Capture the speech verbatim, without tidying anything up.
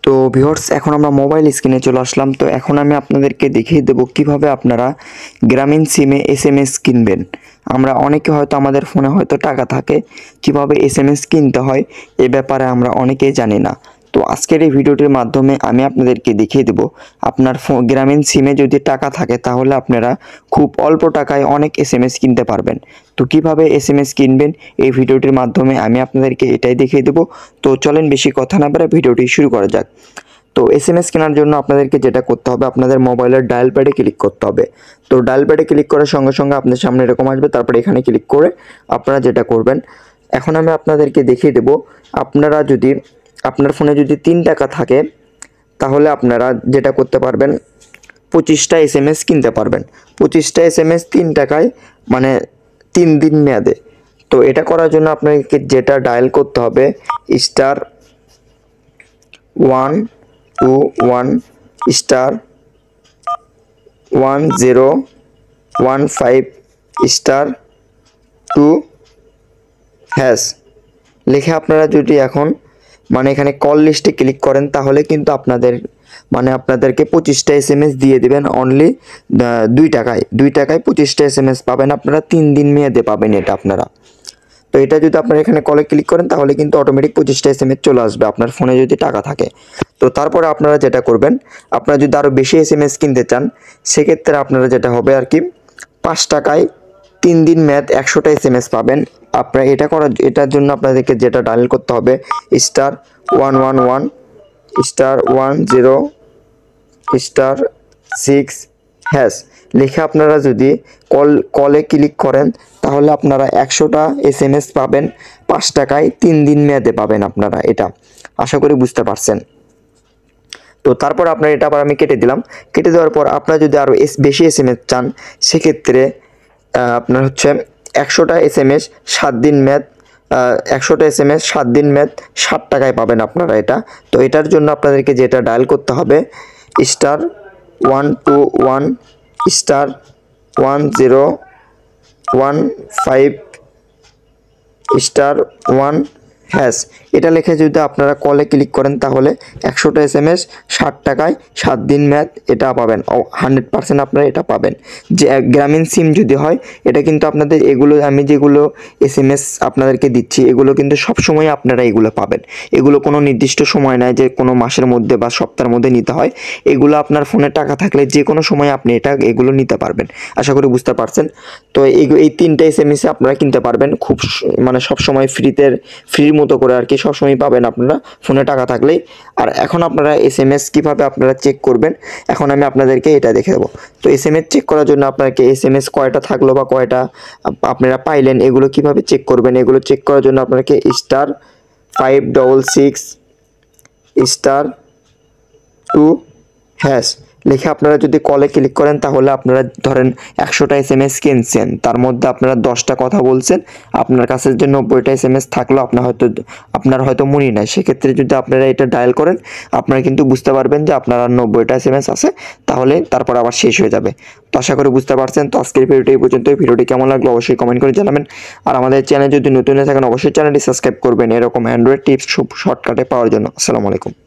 তো ভিউয়ার্স এখন আমরা মোবাইল স্ক্রিনে চলে আসলাম। তো এখন আমি আপনাদেরকে দেখিয়ে দেব কিভাবে আপনারা গ্রামীণ সিমে এসএমএস কিনবেন। আমরা অনেকে হয়তো আমাদের ফোনে হয়তো টাকা থাকে, কিভাবে এসএমএস কিনতে হয় এ ব্যাপারে আমরা অনেকেই জানি না। তো আজকের এই ভিডিওটির মাধ্যমে আমি আপনাদেরকে দেখিয়ে দেব আপনার গ্রামীণ সিমে যদি টাকা থাকে তাহলে আপনারা খুব অল্প টাকায় অনেক এসএমএস কিনতে পারবেন। তো কিভাবে এসএমএস কিনবেন এই ভিডিওটির মাধ্যমে আমি আপনাদেরকে এটাই দেখিয়ে দেব। তো চলেন বেশি কথা না বলে ভিডিওটি শুরু করা যাক। তো এসএমএস কেনার জন্য আপনাদেরকে যেটা করতে হবে, আপনাদের মোবাইলের ডায়াল প্যাডে ক্লিক করতে হবে। তো ডায়াল প্যাডে ক্লিক করার সঙ্গে সঙ্গে আপনার সামনে এরকম আসবে, তারপরে এখানে ক্লিক করে আপনারা যেটা করবেন, এখন আমি আপনাদেরকে দেখিয়ে দেব। আপনারা যদি আপনার ফোনে যদি তিন টাকা থাকে তাহলে আপনারা যেটা করতে পারবেন, পঁচিশটা এসএমএস কিনতে পারবেন। পঁচিশটা এসএমএস তিন টাকায়, মানে তিন দিন মেয়াদে। তো এটা করার জন্য আপনাকে যেটা ডায়াল করতে হবে, star one two one star one zero one five star two hash লিখে আপনারা যদি এখন মানে এখানে কল লিস্টে ক্লিক করেন তাহলে কিন্তু আপনাদের মানে আপনাদেরকে পঁচিশটা এসএমএস দিয়ে দেবেন অনলি দুই টাকায়। দুই টাকায় পঁচিশটা এসএমএস পাবেন আপনারা, তিন দিন মেয়াদে পাবেন এটা আপনারা। তো এটা যদি আপনারা এখানে কলে ক্লিক করেন তাহলে কিন্তু অটোমেটিক পঁচিশটা এসএমএস চলে আসবে আপনার ফোনে যদি টাকা থাকে। তো তারপরে আপনারা যেটা করবেন, আপনারা যদি আরও বেশি এসএমএস কিনতে চান সেক্ষেত্রে আপনারা যেটা হবে আর কি, পাঁচ টাকায় তিন দিন মেয়াদ একশোটা এসএমএস পাবেন আপনারা। এটা করার এটার জন্য আপনাদেরকে যেটা ডায়াল করতে হবে, star one one one star one zero star six hash লিখে আপনারা যদি কল কলে ক্লিক করেন তাহলে আপনারা একশোটা এসএমএস পাবেন পাঁচ টাকায়, তিন দিন মেয়াদে পাবেন আপনারা। এটা আশা করি বুঝতে পারছেন। তো তারপর আপনার এটা আবার আমি কেটে দিলাম। কেটে দেওয়ার পর আপনারা যদি আরও এস বেশি এসএমএস চান সেক্ষেত্রে আপনার হচ্ছে একশোটা এসএমএস সাত দিন মেয়াদ, একশোটা এসএমএস সাত দিন মেয়াদ ষাট টাকায় পাবেন আপনারা এটা। তো এটার জন্য আপনাদেরকে যেটা ডায়াল করতে হবে, star one two one star one zero one five star one hash এটা লিখে যদি আপনারা কলে ক্লিক করেন তাহলে একশোটা এসএমএস ষাট টাকায় সাত দিন মেয়াদ এটা পাবেন। হান্ড্রেড পার্সেন্ট আপনারা এটা পাবেন। যে গ্রামীণ সিম যদি হয় এটা কিন্তু আপনাদের এগুলো আমি যেগুলো এসএমএস আপনাদেরকে দিচ্ছি এগুলো কিন্তু সব সময় আপনারা এগুলো পাবেন। এগুলো কোনো নির্দিষ্ট সময় নয় যে কোনো মাসের মধ্যে বা সপ্তাহের মধ্যে নিতে হয়। এগুলো আপনার ফোনে টাকা থাকলে যে কোনো সময় আপনি এটা এগুলো নিতে পারবেন। আশা করি বুঝতে পারছেন। তো এই এই তিনটা এসএমএস আপনারা কিনতে পারবেন খুব মানে সব সময় ফ্রিতে, ফ্রির মতো করে আর কি সবসময় পাবেন আপনারা ফোনে টাকা থাকলেই। আর এখন আপনারা এসএমএস কিভাবে আপনারা চেক করবেন এখন আমি আপনাদেরকে এটা দেখে দেবো। তো এসএমএস চেক করার জন্য আপনাকে এসএমএস কয়টা থাকলো বা কয়টা আপনারা পাইলেন এগুলো কিভাবে চেক করবেন, এগুলো চেক করার জন্য আপনাকে star five double six star two hash লিখে আপনারা যদি কলে ক্লিক করেন তাহলে আপনারা ধরেন একশোটা এসএমএস কিনছেন, তার মধ্যে আপনারা দশটা কথা বলছেন, আপনার কাছে যে নব্বইটা এসএমএস থাকলো আপনার হয়তো আপনার হয়তো মনে নাই। সেক্ষেত্রে যদি আপনারা এটা ডায়াল করেন আপনারা কিন্তু বুঝতে পারবেন যে আপনার আর নব্বইটা এসএমএস আছে, তাহলে তারপর আবার শেষ হয়ে যাবে। তো আশা করি বুঝতে পারছেন। তো আজকের ভিডিওটি এই পর্যন্ত। ভিডিওটি কেমন লাগলো অবশ্যই কমেন্ট করে জানাবেন। আর আমাদের চ্যানেল যদি নতুন হয়ে থাকেন অবশ্যই চ্যানেলটি সাবস্ক্রাইব করবেন এরকম অ্যান্ড্রয়েড টিপস খুব শর্টকাটে পাওয়ার জন্য। আসসালামু আলাইকুম।